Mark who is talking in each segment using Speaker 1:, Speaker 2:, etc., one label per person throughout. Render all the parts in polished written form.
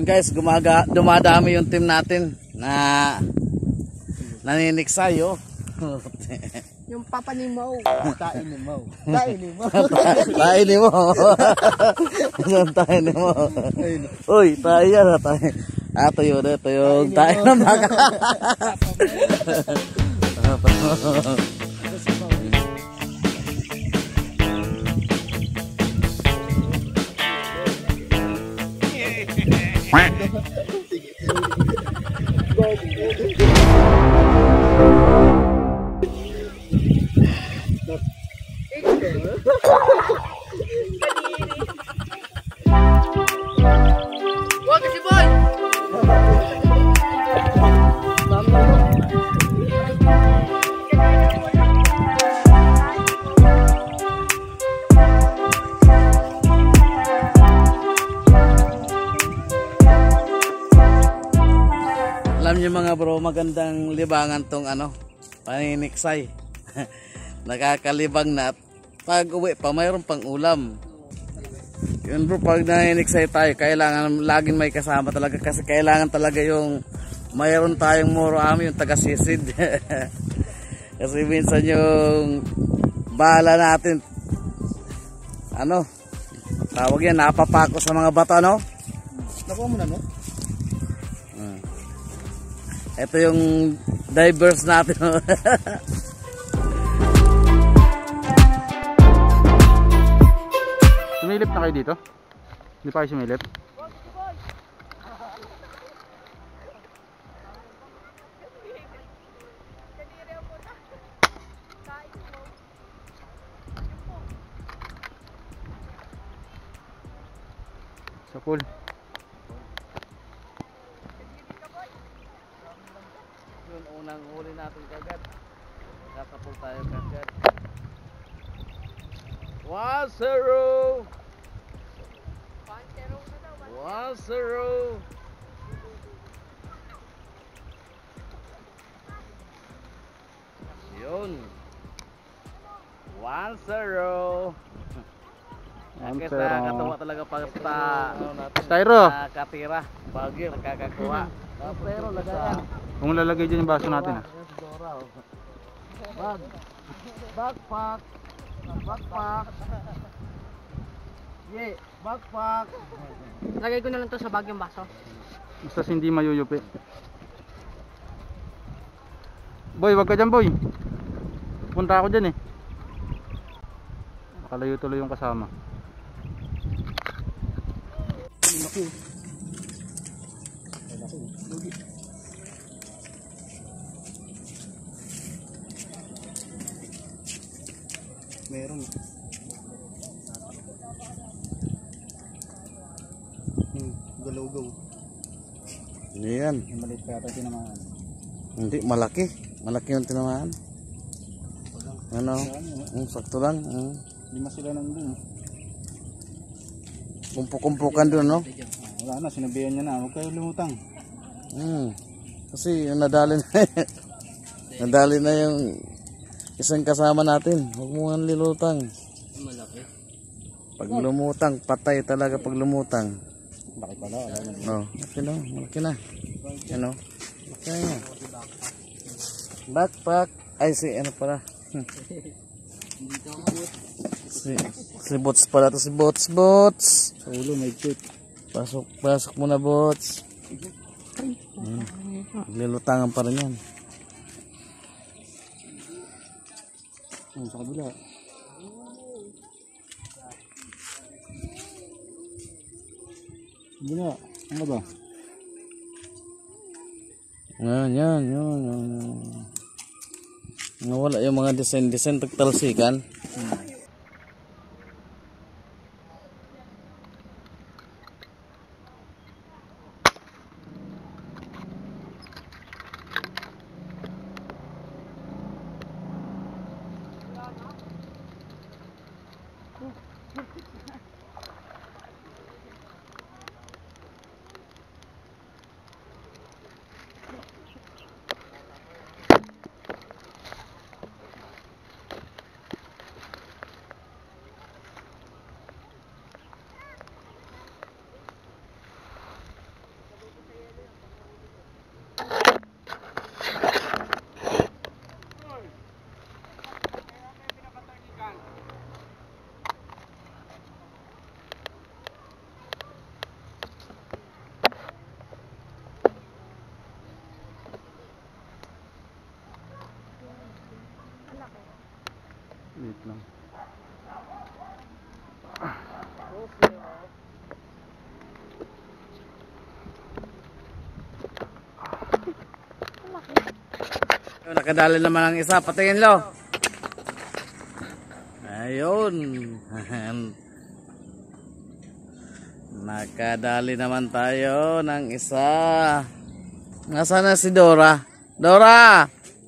Speaker 1: guys, dumadami yung team natin na naniniksay oh.
Speaker 2: Yung papa ni Mo.
Speaker 1: Tain ni Mo. Tain ni Mo. Isang tain ni Mo. Uy, tayo yan. Ito yun. Ito yung tain ng baka.
Speaker 2: Wag si boy.
Speaker 1: Alam niyo mga bro, magandang libangan tong paniniksay. Nakakalibang na at pag uwi pa mayroon pang ulam. Yun bro, pag naniniksay tayo, kailangan laging may kasama talaga kasi kailangan talaga yung mayroon tayong murami, yung taga-sisid. Kasi minsan yung bala natin, tawag yan, napapako sa mga bata, no?
Speaker 3: Nakuha mo na, no?
Speaker 1: Ito yung divers natin.
Speaker 3: Sumilip na kayo dito? Hindi pa kayo sumilip? Sa pool.
Speaker 1: Yun, unang huli natin kagad. Kakapul tayo kagad. Wasero! Wasero! Yun. Wasero! Kasi nakakatawa talaga pag
Speaker 3: Styro!
Speaker 1: Katira. Bagyo, nakakakuha. Pero lagayan.
Speaker 3: Kung lalagay dyan yung baso natin ha.
Speaker 1: Backpack. Backpack. Yeah, backpack.
Speaker 2: Lagay ko na lang to sa bag yung baso.
Speaker 3: Basta hindi mayuyupi. Boy, wag ka dyan boy. Punta ako dyan eh. Makalayo tuloy yung kasama.
Speaker 1: Meron.
Speaker 3: Galaw-gaw.
Speaker 1: Hindi yan.
Speaker 3: Yung maliit pa yata tinamaan.
Speaker 1: Hindi, malaki. Malaki yung tinamaan. Sakto lang.
Speaker 3: Lima sila nandun.
Speaker 1: Kumpuk-kumpukan doon, no?
Speaker 3: Wala na, sinabihan niya na. Huwag kayo lumutang.
Speaker 1: Kasi nadali na. Nadali na yung isang kasama natin. Huwag mo nga lilutang.
Speaker 2: Malaki.
Speaker 1: Pag lumutang, patay talaga pag lumutang.
Speaker 3: Laki pala.
Speaker 1: Malaki na. Malaki na. Ano? Malaki na yan. Backpack. Ay, pala. Si Bots pala to. Si Bots.
Speaker 3: Sa ulo may tip.
Speaker 1: Pasok muna Bots. Lilutangan pa rin yan.
Speaker 3: Sa kabila. Kabila. Ano ba?
Speaker 1: Yan. Nawala yung mga design pagtalsikan.
Speaker 3: lang.
Speaker 1: Nakadali naman ang isa, patingin lo. Ayun. Nakadali naman tayo ng isa. Nasaan na si Dora? Dora!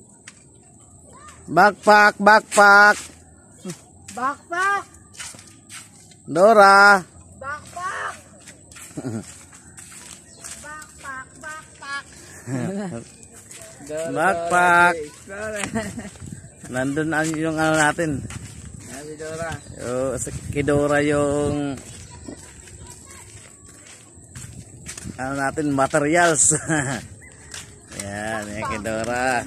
Speaker 1: Backpack, backpack.
Speaker 2: Backpack!
Speaker 1: Dora!
Speaker 2: Backpack! Backpack, backpack!
Speaker 1: Backpack. Nandun yung ano natin.
Speaker 2: Si Dora.
Speaker 1: Kay Dora yung ano natin, materials. Yan, yan kay Dora.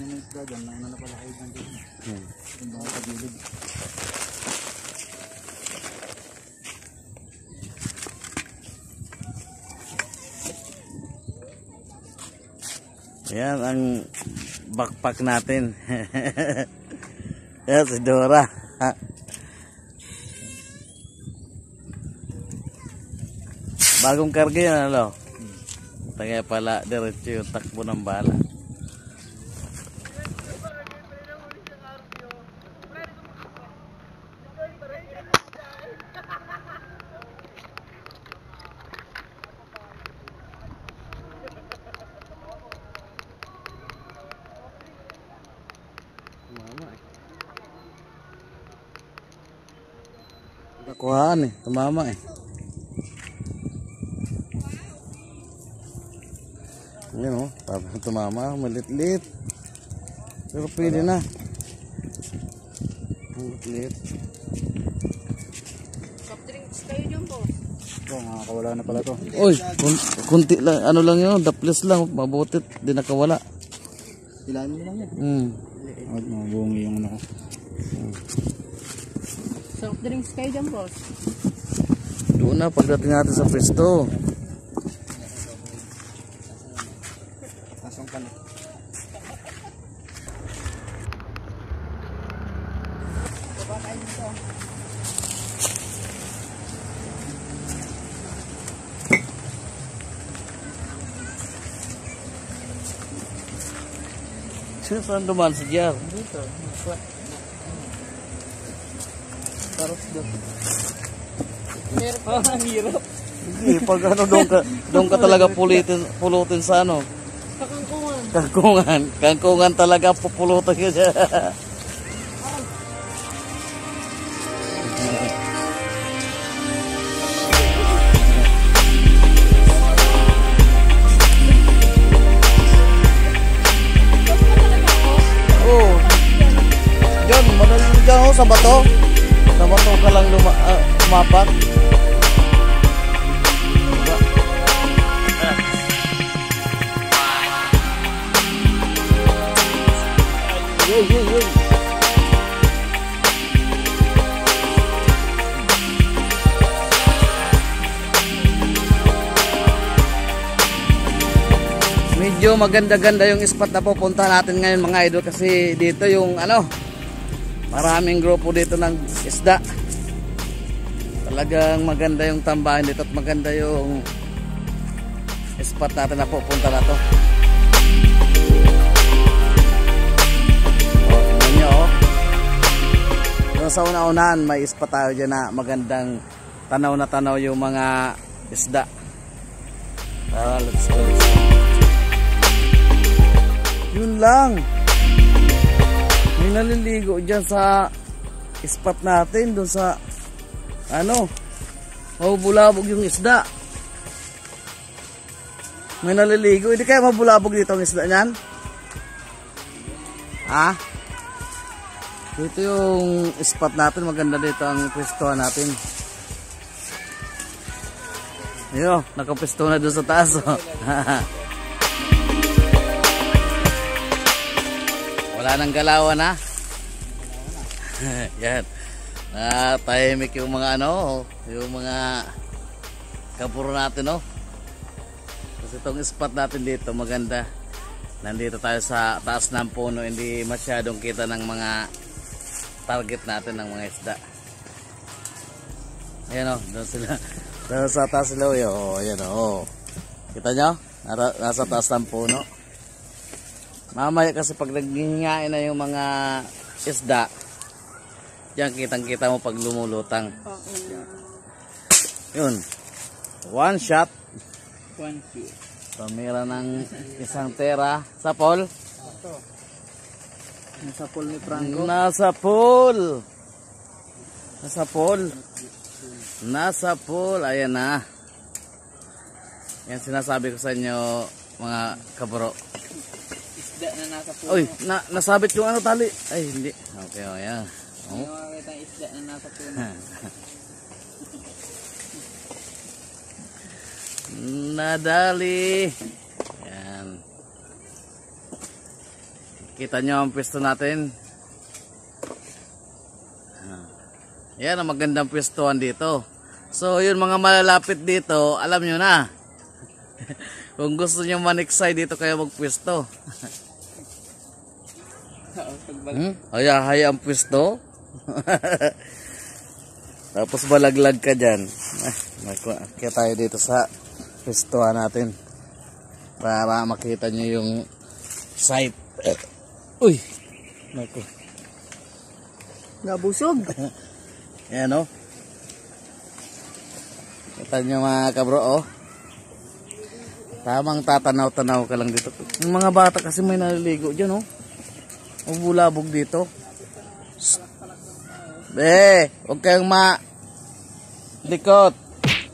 Speaker 1: Yan ang backpack natin. Yan si Dora. Bagong karga yan, ano? Kaya pala diretso yung takbo ng bala. Nakuhaan eh, tumama eh. Yan o, parang tumama, malit-lit. Pero pwede na. Malit-lit.
Speaker 2: Soft drinks kayo dyan po.
Speaker 3: Ito, nakakawala na pala to.
Speaker 1: Uy, kunti lang, ano lang yun, daples lang, mabutit, di nakawala.
Speaker 3: Ilalim mo lang yan. At mabuhong yung ano ko.
Speaker 2: Soft drinks kayo dyan po.
Speaker 1: Doon na, pagdating natin sa pwesto.
Speaker 3: Asang ka na.
Speaker 2: Baba kayo dito.
Speaker 1: Saan dumaan si Jar?
Speaker 2: Dito. Tarot doon. Meron ang hirap.
Speaker 1: Hindi, pag ano, doon ka talaga pulutin sa ano.
Speaker 2: Sa kangkungan.
Speaker 1: Kangkungan talaga, pupulutin ka dyan. Oh. Diyan, madali dyan oh, sa bato. Sa bato ka lang lumapat. Yun. Medyo maganda-ganda yung spot na pupunta natin ngayon mga idol, kasi dito yung ano, maraming grupo dito ng isda. Talagang maganda yung tambahan dito at maganda yung spot natin na pupunta na to. Sa una-unahan may spot tayo dyan na magandang tanaw na tanaw yung mga isda. Tara, let's go. Yun lang. May naliligo dyan sa spot natin, dun sa ano, mabulabog yung isda. May naliligo. Hindi kaya mabulabog dito ang isda nyan? Ha? Dito yung spot natin, maganda dito ang pwestuhan natin. Yo, nakapwesto na doon sa taas. Oh. Wala nang galawan ha. Yan. Tahimik yung mga ano, yung mga kapuro natin oh. Kasi itong spot natin dito maganda. Nandito tayo sa taas ng puno, hindi masyadong kita ng mga target natin ng mga isda. Ayan o, doon sila. Doon sa taas sila. O, ayan o. Kita nyo? Nasa taas ng puno. Mamaya kasi pag naghihingain na yung mga isda, diyan kitang-kita mo pag lumulutang. Yun. One shot. Pamira ng isang tera. Sa pool?
Speaker 2: Nasa pool ni Franco.
Speaker 1: Nasa pool. Nasa pool. Nasa pool. Ayan na. Yan sinasabi ko sa inyo mga kabro.
Speaker 2: Isda na nasa pool.
Speaker 1: Uy, nasabit yung ano tali. Ay, hindi. Okay, oh, yan. Oh.
Speaker 2: May makakita ang isda na nasa pool.
Speaker 1: Nadali. Yan. Kita nyo ang pwesto natin. Yan ang magandang pwestuhan dito. So yun mga malalapit dito, alam nyo na. Kung gusto nyo maniksay dito kayo magpwesto. Haya ang pwesto. Tapos balaglag ka dyan. Kaya tayo dito sa pwestuhan natin. Para makita nyo yung site. Uy! Naku.
Speaker 2: Nabusog.
Speaker 1: Ayan o. Kita nyo mga kabro o. Tamang tatanaw-tanaw ka lang dito. Yung mga bata kasi may naliligo dyan o. Bulabog dito. Huwag kayong likot.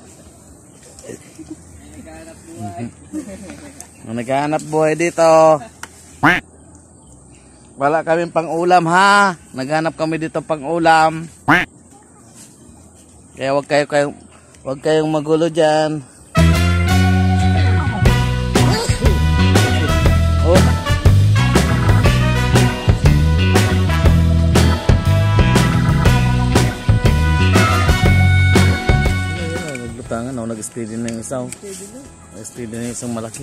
Speaker 1: Naghahanap buhay dito. Wala kaming pang-ulam ha. Naghanap kami dito pang-ulam. Kaya wag kayong magulo diyan. Oh. Naglutangan oh, nag-steady na yung isa. Nag-steady na yung isang malaki.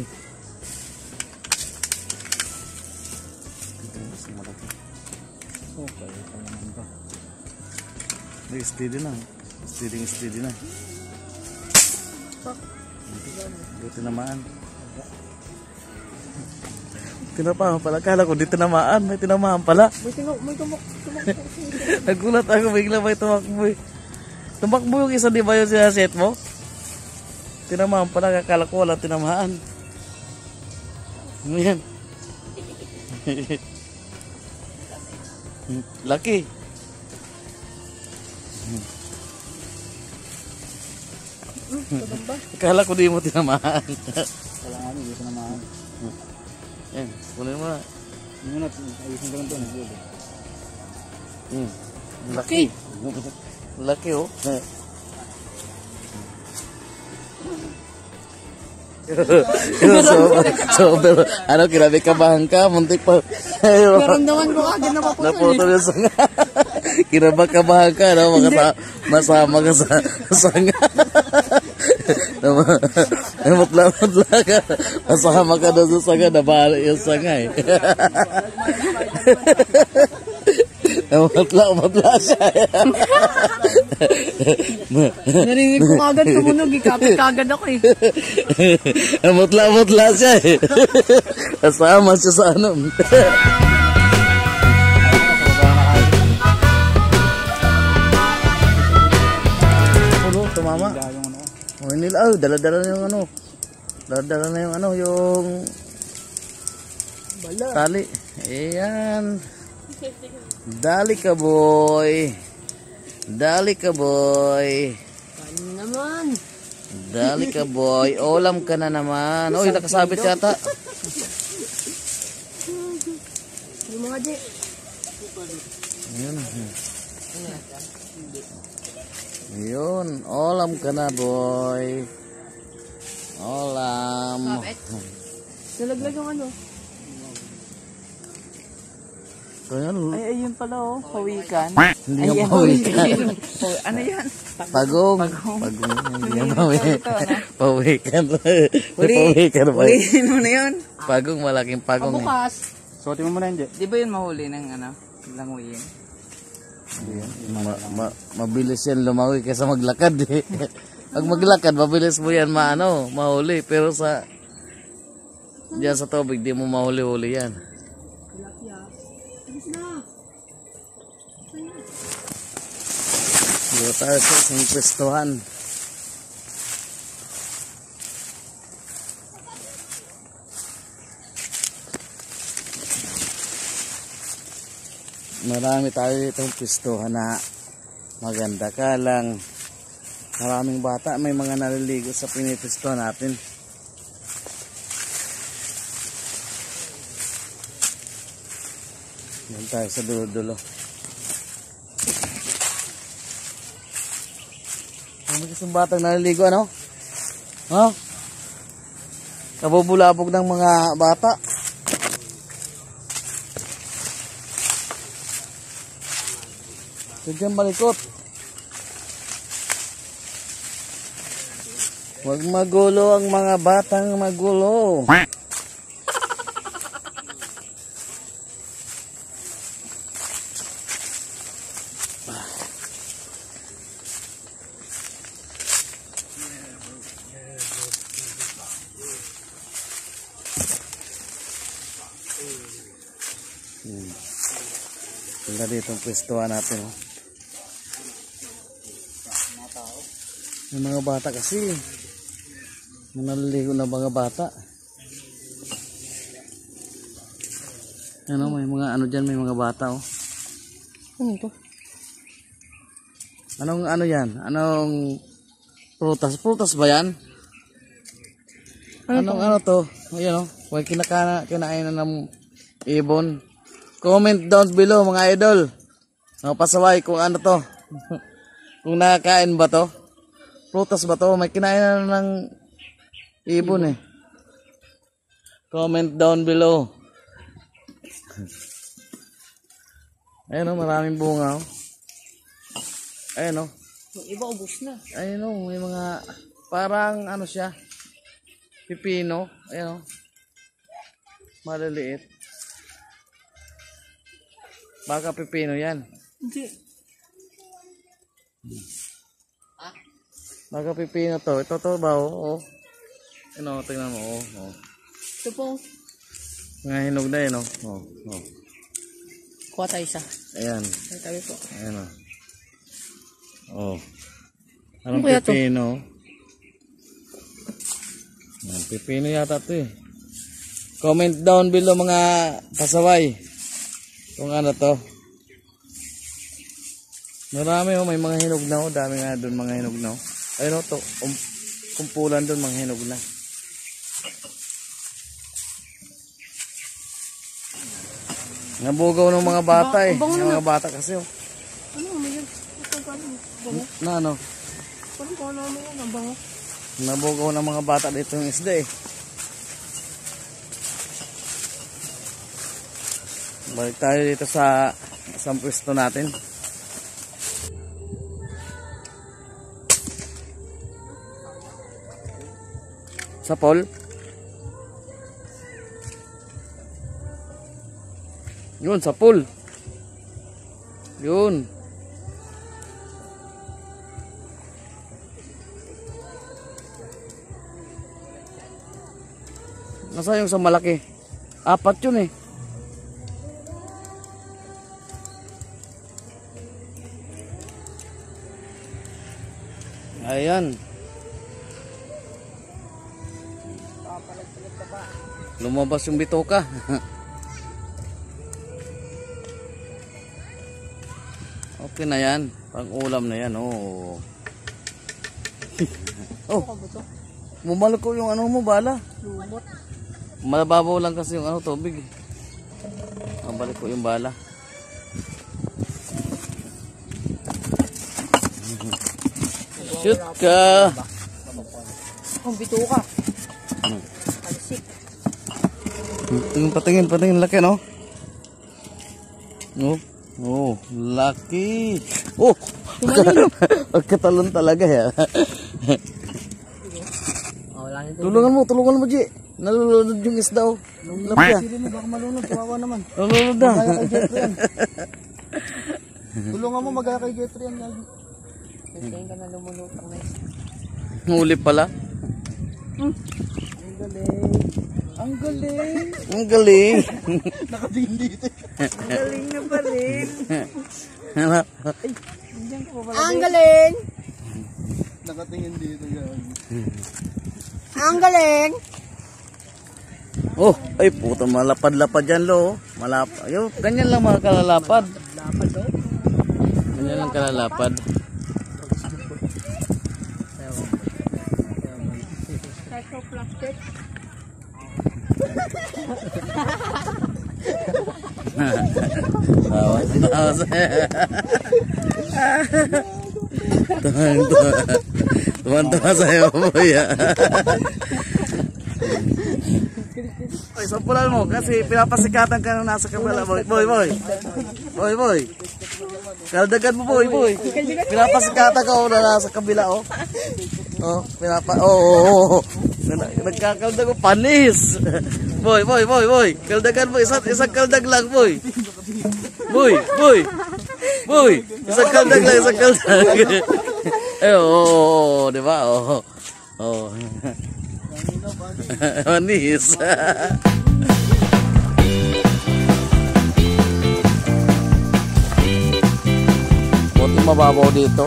Speaker 1: Okay, naman ba? Steady na. Steady na. Dito namaan. Tinamaan pala. Kala ko di tinamaan. May tinamaan pala.
Speaker 2: May tumakbo.
Speaker 1: Nagulat ako. Bigla may tumakbo. Tumakbo yung isa, di ba yung sinaset mo? Tinamaan pala. Kala ko wala tinamaan. Ayan. Laki. Akala ko di mo tinamaan.
Speaker 2: Wala nga, hindi ko naman.
Speaker 1: Yan, kunin mo na.
Speaker 2: Muna, ayusin ko lang ito.
Speaker 1: Laki. Laki oh. So, ano, kinabi kabahan ka, muntik pa.
Speaker 2: Naramdaman ko agad na paputol.
Speaker 1: Naputol yung sanga. Kinabang kabahan ka, no? Masama ka sa sanga. Mutla-mutla ka. Masama ka doon sa sanga, nabala yung sanga eh. Mutla siya.
Speaker 2: Narinig ko agad tumunog, ikapit kagad ako eh.
Speaker 1: Mutla siya eh. Kasama siya sa ano. Tumama. Oh, nila, dala-dala na yung ano. Dala-dala na yung ano, yung
Speaker 2: Bala.
Speaker 1: tali. Ayan. Dali ka boy. Dali ka boy.
Speaker 2: Ano naman?
Speaker 1: Dali ka boy. Olam ka na naman. Oy, nakasabit yata.
Speaker 2: Yung mga di.
Speaker 1: Ayun. Yun, olam ka na boy. Olam.
Speaker 2: Nalaglag yung ano.
Speaker 1: Ganyan.
Speaker 2: Ay, ayun pala oh. Pawikan.
Speaker 1: Hindi nga pawikan.
Speaker 2: Ano yan?
Speaker 1: Pagong. Hindi nga pawikan. Pawikan ba?
Speaker 2: Huliin mo na yun.
Speaker 1: Pagong, malaking pagong.
Speaker 2: Pabukas.
Speaker 3: Suotin mo muna yun, Je.
Speaker 2: Di ba yun mahuli ng ano? Languyin?
Speaker 1: Mabilis yan lumawi kaysa maglakad eh. Pag maglakad, mabilis mo yan mahuli. Pero diyan sa tubig, di mo mahuli-huli yan. Dito tayo sa isang pwestuhan. Marami tayo ditong pwestuhan na maganda ka lang. Maraming bata, may mga naliligo sa pinipwestuhan natin. Yan tayo sa dulo-dulo. May isang batang naliligo, ano? Ha? Kabubulabog ng mga bata. Diyan malikot. Huwag magulo ang mga batang magulo. Tingnan dito ang pwestuhan natin. Oh. May mga bata kasi. May naliligo na mga bata. Ano, may mga ano dyan, may mga bata. Oh.
Speaker 2: Ano to?
Speaker 1: Anong ano yan? Anong prutas? Prutas ba yan? Anong ano to? Ayan oh. Huwag kinakain na ng ibon. Comment down below mga idol. Pasaway kung ano to. Kung nakakain ba to. Prutas ba to? May kinain na ng ibon eh. Comment down below. Ayun oh, maraming bunga oh. Ayun oh.
Speaker 2: Yung iba ubos na.
Speaker 1: Ayun oh, may mga parang ano siya. Pipino. Ayun oh. Maliliit. Baka pipino yan.
Speaker 2: Hindi.
Speaker 1: Baka pipino to. Ito to ba oh. Ano, tingnan mo oh.
Speaker 2: Ito po.
Speaker 1: Mga hinog na yun oh.
Speaker 2: Kuha tayo isa.
Speaker 1: Ayan.
Speaker 2: Ay, tabi po.
Speaker 1: Ayan oh. Oh. Anong
Speaker 2: Ano kaya to?
Speaker 1: pipino? Ayan, pipino yata to eh. Comment down below mga pasaway. Kung ano to. Marami oh, may mga hinog na oh. Dami nga doon mga hinog na oh. Ayun oh, to. Kumpulan doon mga hinog na. Nabugaw ng mga bata eh. Yung mga bata kasi oh.
Speaker 2: Ano mo yan? Ito bango.
Speaker 1: Na ano?
Speaker 2: Parang kung ano mo yan, ang bango.
Speaker 1: Nabugaw ng mga bata dito yung isda eh. Balik tayo dito sa isang pwesto natin. Sa pool. Yun, sa pool. Yun. Nasa yung sa malaki? 4 yun eh. Ayan. Lumabas yung bitoka. Okay na yan. Pang ulam na yan. Oh. Oh. Bumalok ko yung ano mo, bala.
Speaker 2: Lumot.
Speaker 1: Mababaw lang kasi yung ano, tubig. Mabalik ko yung bala. Shoot ka.
Speaker 2: Ang bito ka. Alisik.
Speaker 1: Patingin, laki no? Oh, laki. Oh, pagkatalon talaga ya. Tulungan mo, Ji. Nalulunod yung isda oh. Lapya.
Speaker 2: Baka malunod, kawawa naman.
Speaker 1: Nalulunod na.
Speaker 4: Tulungan mo mag-akay Jeffrey yan lagi.
Speaker 2: Kaya ka na lumulutang na isa.
Speaker 1: Huli pala.
Speaker 2: Ang galing. Ang galing.
Speaker 1: Ang galing.
Speaker 4: Nakatingin dito.
Speaker 2: Ang galing na pa rin.
Speaker 1: Ano?
Speaker 2: Diyan ko pala.
Speaker 5: Ang galing!
Speaker 4: Nakatingin dito yan.
Speaker 5: Ang galing!
Speaker 1: Oh, ay puta, malapad-lapad yan lo. Malapad. Yo, ganyan lang mga kalalapad.
Speaker 2: Lapad daw.
Speaker 1: Ganyan lang kalalapad.
Speaker 5: Psychoplastic.
Speaker 1: Tawas. Tuwan-tuwa sa'yo, boy. Boy, sampulan mo kasi pinapasikatan ka nung nasa kabila, boy. Boy. Kaldagan mo, boy. Pinapasikatan ka nung nasa kabila, oh. Oh, oh. Nagkakaldag mo, panis. Boy. Kaldagan mo, isang kaldag lang, boy. Boy. Isang kaldag lang, isang kaldag. Eh, oh, di ba? Oh. Panis. Buti mababaw dito.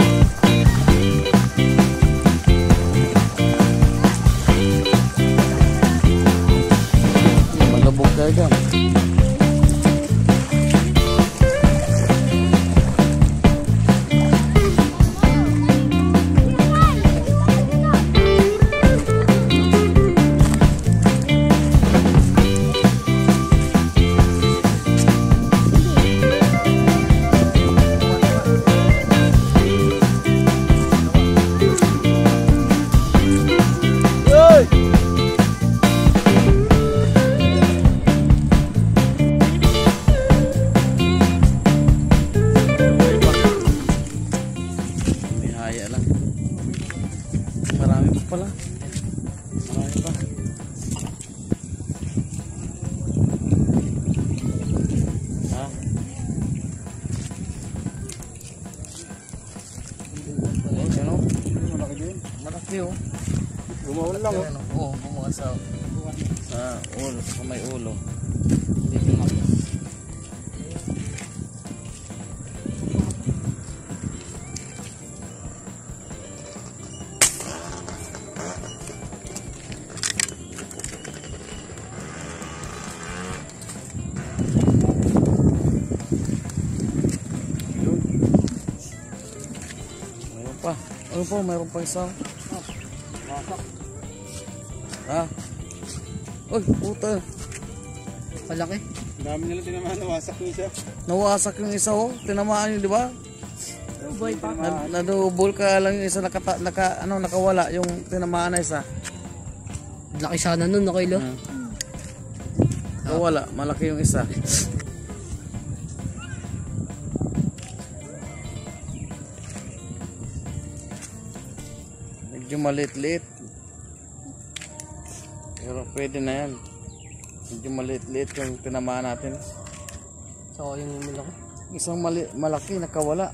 Speaker 1: Malabog kayo dyan. Marami pa pala. Marami pa. Ha? Ano?
Speaker 4: Malaki din.
Speaker 1: Malaki oh.
Speaker 4: Bumawal lang oh.
Speaker 1: Oo, bumuha sa ulo, sa may ulo. Mayroon pa isa. Ha? Uy, puta.
Speaker 2: Palaki.
Speaker 4: Ang dami nila tinamaan, nawasak yung isa.
Speaker 1: Nawasak yung isa oh. Tinamaan yun, di ba?
Speaker 2: Boy pa.
Speaker 1: Nadubol ka lang yung isa nakawala yung tinamaan na isa.
Speaker 2: Laki sana nun, no, Kilo?
Speaker 1: Nakawala, malaki yung isa. Medyo maliit-liit. Pero pwede na yan. Medyo maliit-liit yung tinamaan natin.
Speaker 2: So, yun yung malaki.
Speaker 1: Isang malaki nakawala.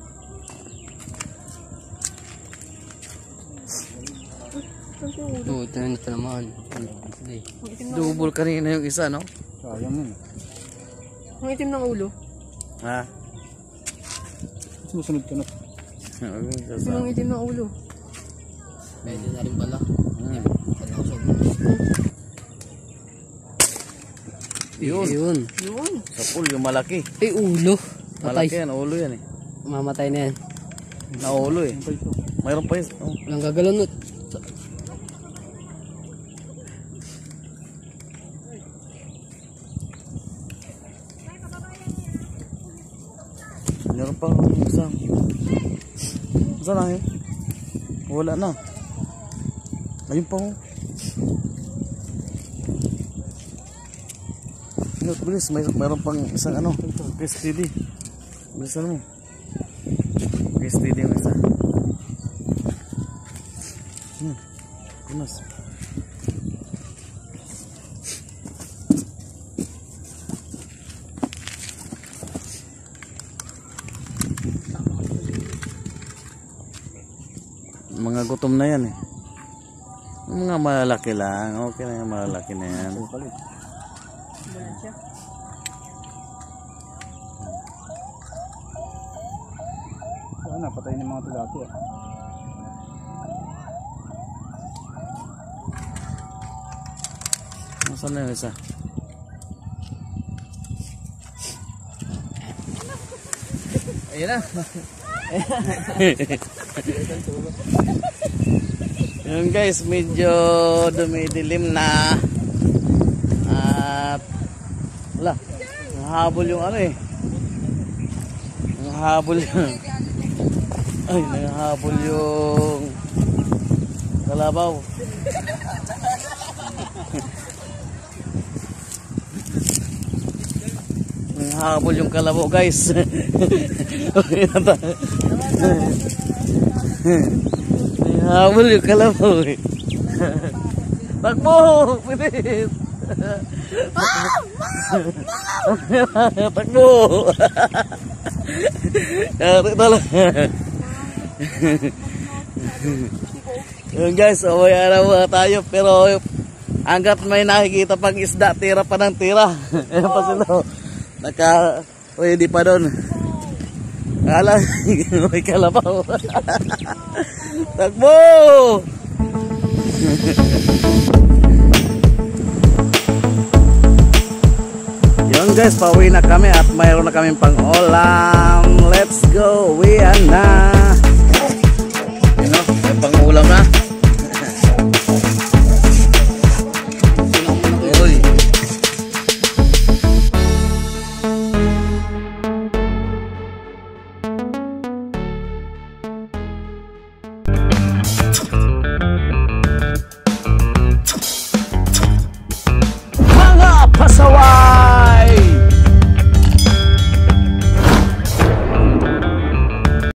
Speaker 2: Oo, ito na naman.
Speaker 1: Double kanina yung isa, no?
Speaker 4: Sayang yun.
Speaker 2: Ang itim ng ulo.
Speaker 1: Ha?
Speaker 4: Susunod ka na.
Speaker 2: Ito ang itim ng ulo. Pwede na rin pala.
Speaker 1: Yun.
Speaker 2: Yun.
Speaker 1: Sa pool, yung malaki.
Speaker 2: Eh, ulo.
Speaker 1: Malaki
Speaker 2: Patay.
Speaker 1: yan, ulo yan eh.
Speaker 2: Mamatay na yan.
Speaker 1: Naulo eh. Mayroon pa yun. Oh.
Speaker 2: Walang gagalunot.
Speaker 1: Mayroon pa isa. Saan na yun? Wala na. Ayun pa oh. Bilis, mayroon pang isang ano. STD. Bilisan mo. STD yung isa. Kunas. Mga gutom na yan eh. Mga malalaki lang. Okay na yung malalaki na yan.
Speaker 4: Sana, patay ng mga tilapia.
Speaker 1: Nasaan na yung isa?
Speaker 2: Ayun na.
Speaker 1: Yun guys, medyo dumidilim na. At wala, nahabol yung ano eh. Nahabol yung ay, nahabol yung kalabaw. Nahabol yung kalabaw guys. Nahabol yung kalabaw eh. Takbo! Pinis! Takbo! Kari talaga. Yun guys, away araw tayo pero hanggat may nakikita pang isda, tira pa ng tira. Ayan pa sila. Pwede pa doon. Kala, may kalabaw. Takbo! Yun guys, pauwi na kami at mayroon na kaming pang ulam. Let's go! We are na!